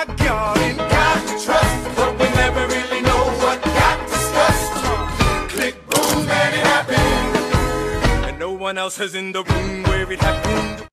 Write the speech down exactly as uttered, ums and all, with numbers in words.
my God, and got to trust, but we never really know what got discussed. Click, boom, and it happened, and no one else is in the room where it happened.